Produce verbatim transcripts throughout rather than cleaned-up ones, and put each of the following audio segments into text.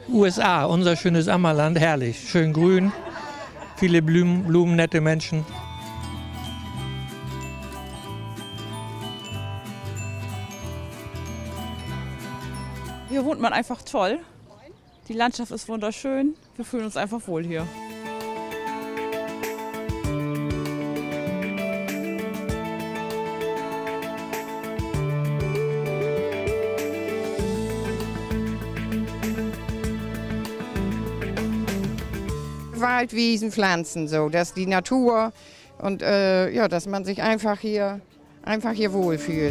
U S A, unser schönes Ammerland, herrlich. Schön grün, viele Blumen, Blumen, nette Menschen. Hier wohnt man einfach toll. Die Landschaft ist wunderschön. Wir fühlen uns einfach wohl hier. Wald, Wiesen, Pflanzen, so, dass die Natur und äh, ja, dass man sich einfach hier, einfach hier wohlfühlt.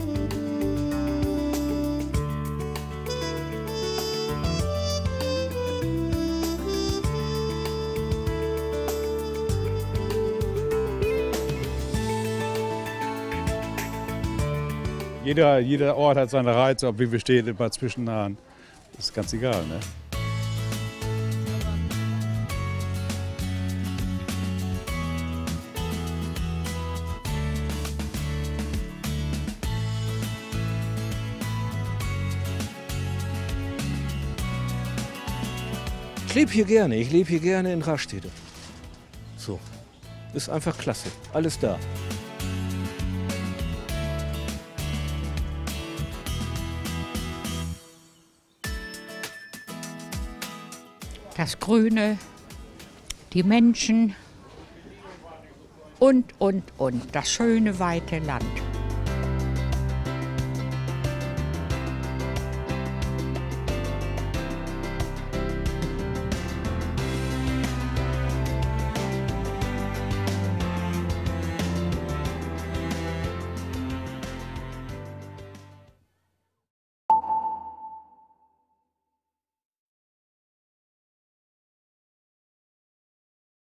Jeder, jeder Ort hat seine Reize, ob wie wir stehen in Bad Zwischenahn. Das ist ganz egal, ne? Ich lebe hier gerne, ich lebe hier gerne in Rastede. So, ist einfach klasse, alles da. Das Grüne, die Menschen und, und, und, das schöne, weite Land.